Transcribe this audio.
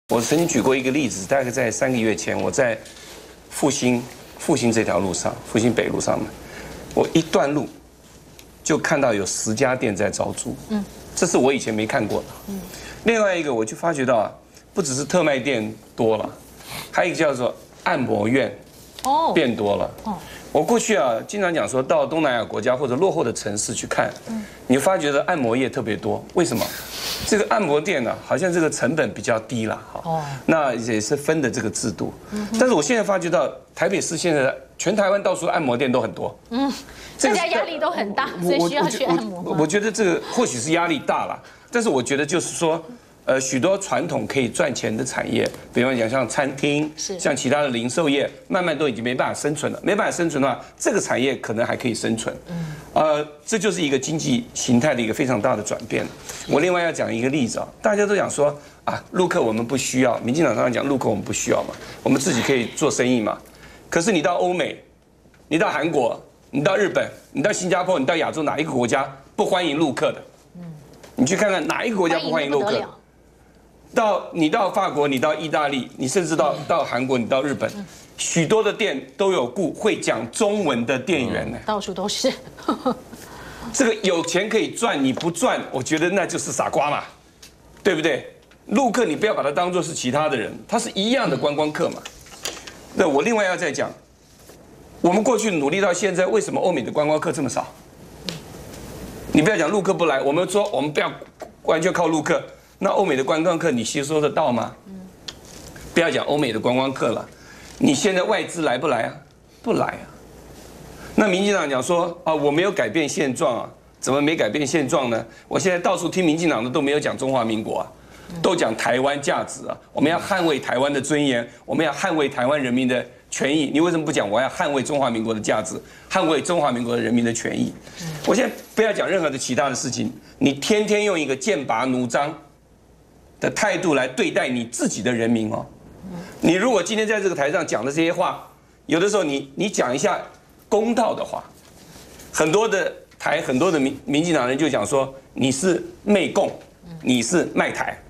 我曾经举过一个例子，大概在3个月前，我在复兴这条路上，复兴北路上面，我一段路就看到有10家店在招租，这是我以前没看过的。另外一个我就发觉到啊，不只是特卖店多了，还有一个叫做按摩院，变多了。我过去啊，经常讲说到东南亚国家或者落后的城市去看，你发觉的按摩业特别多。为什么？这个按摩店呢，好像这个成本比较低啦，哈。那也是分的这个制度。但是我现在发觉到台北市现在全台湾到处按摩店都很多。 大家压力都很大，所以需要去按摩。 我觉得这个或许是压力大了，但是我觉得就是说。许多传统可以赚钱的产业，比方讲像餐厅，像其他的零售业，慢慢都已经没办法生存了。没办法生存的话，这个产业可能还可以生存。这就是一个经济形态的一个非常大的转变。我另外要讲一个例子啊，大家都讲说啊，陆客我们不需要，民进党常常讲陆客我们不需要嘛，我们自己可以做生意嘛。可是你到欧美，你到韩国，你到日本，你到新加坡，你到亚洲哪一个国家不欢迎陆客的？你去看看哪一个国家不欢迎陆客？你到法国，你到意大利，你甚至到韩国，你到日本，许多的店都有雇会讲中文的店员呢， 到处都是。 这个有钱可以赚，你不赚，我觉得那就是傻瓜嘛，对不对？陆客你不要把它当作是其他的人，他是一样的观光客嘛。那我另外要再讲，我们过去努力到现在，为什么欧美的观光客这么少？你不要讲陆客不来，我们说我们不要完全靠陆客。那欧美的观光客你吸收得到吗？不要讲欧美的观光客了，你现在外资来不来啊？不来啊。那民进党讲说啊，我没有改变现状啊，怎么没改变现状呢？我现在到处听民进党的都没有讲中华民国啊，都讲台湾价值啊，我们要捍卫台湾的尊严，我们要捍卫台湾人民的权益。你为什么不讲我要捍卫中华民国的价值，捍卫中华民国的人民的权益？我现在不要讲任何的其他的事情，你天天用一个剑拔弩张的态度来对待你自己的人民哦。你如果今天在这个台上讲的这些话，有的时候你讲一下公道的话，很多的民进党人就讲说你是媚共，你是卖台。